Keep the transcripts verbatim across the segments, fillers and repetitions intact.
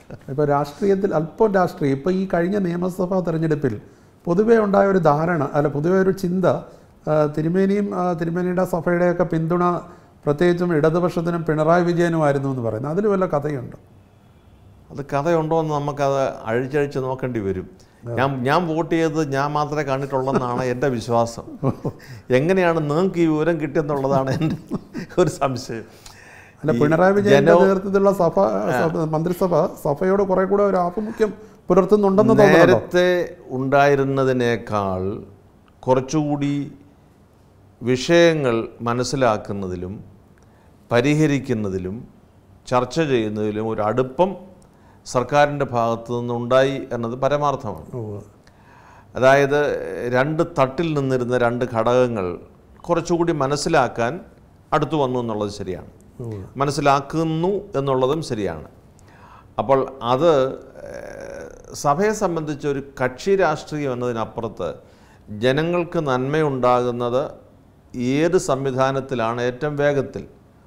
ഇപ്പോൾ രാഷ്ട്രീയത്തിൽ അല്പം രാഷ്ട്രീയം ഇപ്പോൾ ഈ കഴിഞ്ഞ നിയമസഭാ തെരഞ്ഞെടുപ്പിൽ പൊതുവേ ഉണ്ടായ ഒരു ധാരണ അല്ല പൊതുവേ ഒരു ചിന്ത തിരുമേനിയും തിരുമേനിയുടെ സഭയുടെയൊക്കെ പിന്തുണ പ്രത്യേകിച്ചും ഇടതുപക്ഷത്തിനും പിണറായി വിജയനുമായിരുന്നു എന്ന് പറയുന്നത്. അതിൽ വല്ല കഥയുണ്ട്? അത് കഥയുണ്ടോ എന്ന് നമുക്കത് അഴിച്ചഴിച്ച് നോക്കേണ്ടി വരും. ഞാൻ ഞാൻ വോട്ട് ചെയ്തത് ഞാൻ മാത്രമേ കണ്ടിട്ടുള്ളതെന്നാണ് എൻ്റെ വിശ്വാസം. എങ്ങനെയാണ് നിങ്ങൾക്ക് ഈ വിവരം കിട്ടിയെന്നുള്ളതാണ് എൻ്റെ ഒരു സംശയം. അല്ല, പിണറായി വിജയന്റെ നേതൃത്വത്തിലുള്ള സഭ മന്ത്രിസഭ സഭയോട് കുറെ കൂടെ ഒരു ആഭിമുഖ്യം പുലർത്തുന്നുണ്ടെന്ന് തോന്നുന്നു. നേരത്തെ ഉണ്ടായിരുന്നതിനേക്കാൾ കുറച്ചുകൂടി വിഷയങ്ങൾ മനസ്സിലാക്കുന്നതിലും പരിഹരിക്കുന്നതിലും ചർച്ച ചെയ്യുന്നതിലും ഒരു അടുപ്പം സർക്കാരിൻ്റെ ഭാഗത്തു നിന്നുണ്ടായി എന്നത് പരമാർത്ഥമാണ്. അതായത് രണ്ട് തട്ടിൽ നിന്നിരുന്ന രണ്ട് ഘടകങ്ങൾ കുറച്ചുകൂടി മനസ്സിലാക്കാൻ അടുത്തു വന്നു എന്നുള്ളത് ശരിയാണ്, മനസ്സിലാക്കുന്നു എന്നുള്ളതും ശരിയാണ്. അപ്പോൾ അത് സഭയെ സംബന്ധിച്ച് ഒരു കക്ഷി രാഷ്ട്രീയം എന്നതിനപ്പുറത്ത് ജനങ്ങൾക്ക് നന്മയുണ്ടാകുന്നത് ഏത് സംവിധാനത്തിലാണ് ഏറ്റവും വേഗത്തിൽ?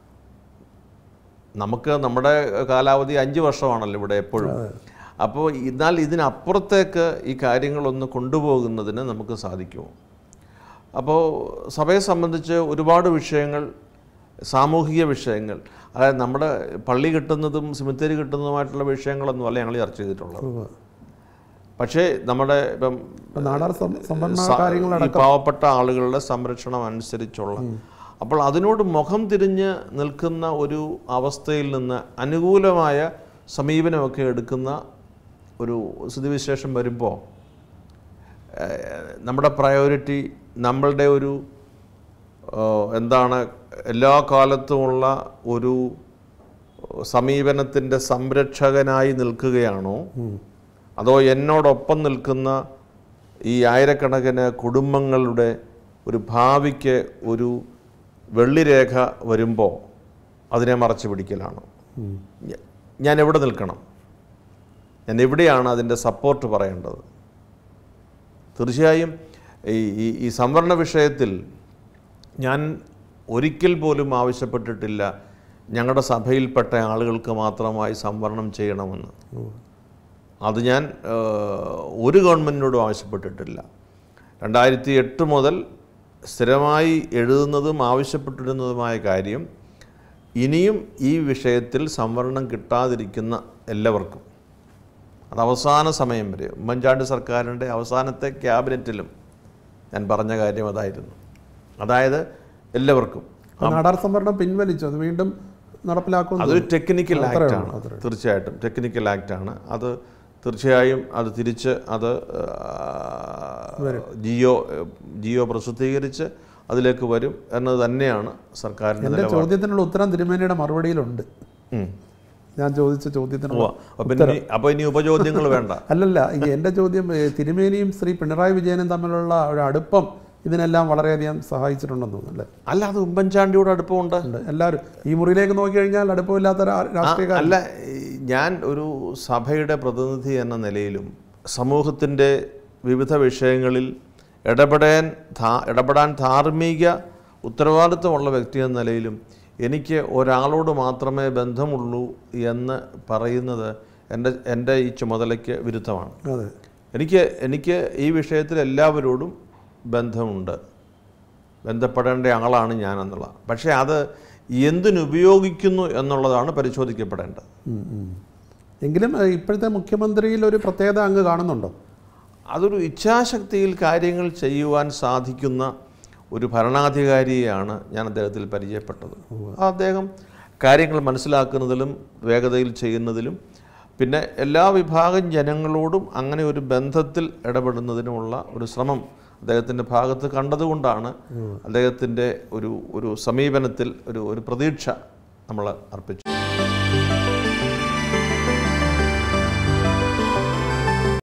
നമുക്ക് നമ്മുടെ കാലാവധി അഞ്ച് വർഷമാണല്ലോ ഇവിടെ എപ്പോഴും. അപ്പോൾ എന്നാൽ ഇതിനപ്പുറത്തേക്ക് ഈ കാര്യങ്ങളൊന്ന് കൊണ്ടുപോകുന്നതിന് നമുക്ക് സാധിക്കുമോ? അപ്പോൾ സഭയെ സംബന്ധിച്ച് ഒരുപാട് വിഷയങ്ങൾ, സാമൂഹിക വിഷയങ്ങൾ, അതായത് നമ്മുടെ പള്ളി കിട്ടുന്നതും സിമിത്തേരി കിട്ടുന്നതുമായിട്ടുള്ള വിഷയങ്ങളൊന്നും അല്ല ഞങ്ങൾ ചർച്ച ചെയ്തിട്ടുള്ളത്. പക്ഷേ നമ്മുടെ ഇപ്പം പാവപ്പെട്ട ആളുകളുടെ സംരക്ഷണം അനുസരിച്ചുള്ള, അപ്പോൾ അതിനോട് മുഖം തിരിഞ്ഞ് നിൽക്കുന്ന ഒരു അവസ്ഥയിൽ നിന്ന് അനുകൂലമായ സമീപനമൊക്കെ എടുക്കുന്ന ഒരു സ്ഥിതിവിശേഷം വരുമ്പോൾ നമ്മുടെ പ്രയോറിറ്റി നമ്മളുടെ ഒരു എന്താണ് എല്ലാ കാലത്തുമുള്ള ഒരു സമീപനത്തിൻ്റെ സംരക്ഷകനായി നിൽക്കുകയാണോ, അതോ എന്നോടൊപ്പം നിൽക്കുന്ന ഈ ആയിരക്കണക്കിന് കുടുംബങ്ങളുടെ ഒരു ഭാവിക്ക് ഒരു വെള്ളിരേഖ വരുമ്പോൾ അതിനെ മറച്ചു പിടിക്കലാണോ? ഞാൻ എവിടെ നിൽക്കണം? ഞാൻ എവിടെയാണ് അതിൻ്റെ സപ്പോർട്ട് പറയേണ്ടത്? തീർച്ചയായും ഈ ഈ സംവരണ വിഷയത്തിൽ ഞാൻ ഒരിക്കൽ പോലും ആവശ്യപ്പെട്ടിട്ടില്ല ഞങ്ങളുടെ സഭയിൽപ്പെട്ട ആളുകൾക്ക് മാത്രമായി സംവരണം ചെയ്യണമെന്ന്. അത് ഞാൻ ഒരു ഗവൺമെൻറ്റിനോടും ആവശ്യപ്പെട്ടിട്ടില്ല. രണ്ടായിരത്തി എട്ട് മുതൽ സ്ഥിരമായി എഴുതുന്നതും ആവശ്യപ്പെട്ടിരുന്നതുമായ കാര്യം ഇനിയും ഈ വിഷയത്തിൽ സംവരണം കിട്ടാതിരിക്കുന്ന എല്ലാവർക്കും, അത് അവസാന സമയം വരെ ഉമ്മൻചാണ്ടി സർക്കാരിൻ്റെ അവസാനത്തെ ക്യാബിനറ്റിലും ഞാൻ പറഞ്ഞ കാര്യം അതായിരുന്നു. അതായത് എല്ലാവർക്കും നാടാർ സംവരണം പിൻവലിച്ചു, അത് വീണ്ടും നടപ്പിലാക്കുന്നു. അതൊരു ടെക്നിക്കൽ ആക്റ്റാണ്, തീർച്ചയായിട്ടും ടെക്നിക്കൽ ആക്റ്റാണ്. അത് തീർച്ചയായും അത് തിരിച്ച് അത് ജിയോ ജിയോ പ്രസിദ്ധീകരിച്ച് അതിലേക്ക് വരും എന്നത് തന്നെയാണ് സർക്കാരിൻ്റെ നിലപാട്. ചോദ്യത്തിനുള്ള ഉത്തരം തിരുമേനിയുടെ മറുപടിയിലുണ്ട്. ഞാൻ ചോദിച്ച ചോദ്യത്തിന് അപ്പോൾ ഇനി ഉപചോദ്യങ്ങൾ വേണ്ട. അല്ലല്ല, എൻ്റെ ചോദ്യം തിരുമേനിയും ശ്രീ പിണറായി വിജയനും തമ്മിലുള്ള ഒരു അടുപ്പം ഇതിനെല്ലാം വളരെയധികം സഹായിച്ചിട്ടുണ്ടെന്ന് തോന്നുന്നു. അല്ല, അത് ഉമ്മൻചാണ്ടിയോട് അടുപ്പമുണ്ട്. എല്ലാവരും ഈ മുറിയിലേക്ക് നോക്കിക്കഴിഞ്ഞാൽ അടുപ്പമില്ലാത്ത രാഷ്ട്രീയക്കാർ. അല്ല, ഞാൻ ഒരു സഭയുടെ പ്രതിനിധി എന്ന നിലയിലും സമൂഹത്തിൻ്റെ വിവിധ വിഷയങ്ങളിൽ ഇടപെടാൻ ഇടപെടാൻ ധാർമ്മിക ഉത്തരവാദിത്വമുള്ള വ്യക്തി എന്ന നിലയിലും എനിക്ക് ഒരാളോട് മാത്രമേ ബന്ധമുള്ളൂ എന്ന് പറയുന്നത് എൻ്റെ എൻ്റെ ഈ ചുമതലയ്ക്ക് വിരുദ്ധമാണ്. എനിക്ക് എനിക്ക് ഈ വിഷയത്തിൽ എല്ലാവരോടും ബന്ധമുണ്ട്, ബന്ധപ്പെടേണ്ട ആളാണ് ഞാൻ എന്നുള്ള. പക്ഷേ അത് എന്തിനുപയോഗിക്കുന്നു എന്നുള്ളതാണ് പരിശോധിക്കപ്പെടേണ്ടത്. എങ്കിലും ഇപ്പോഴത്തെ മുഖ്യമന്ത്രിയിൽ ഒരു പ്രത്യേകത അങ്ങ് കാണുന്നുണ്ടോ? അതൊരു ഇച്ഛാശക്തിയിൽ കാര്യങ്ങൾ ചെയ്യുവാൻ സാധിക്കുന്ന ഒരു ഭരണാധികാരിയെയാണ് ഞാൻ അദ്ദേഹത്തിൽ പരിചയപ്പെട്ടത്. അദ്ദേഹം കാര്യങ്ങൾ മനസ്സിലാക്കുന്നതിലും വേഗതയിൽ ചെയ്യുന്നതിലും പിന്നെ എല്ലാ വിഭാഗം ജനങ്ങളോടും അങ്ങനെ ഒരു ബന്ധത്തിൽ ഇടപെടുന്നതിനുമുള്ള ഒരു ശ്രമം അദ്ദേഹത്തിൻ്റെ ഭാഗത്ത് കണ്ടതുകൊണ്ടാണ് അദ്ദേഹത്തിൻ്റെ ഒരു ഒരു സമീപനത്തിൽ ഒരു ഒരു പ്രതീക്ഷ നമ്മൾ അർപ്പിച്ചു.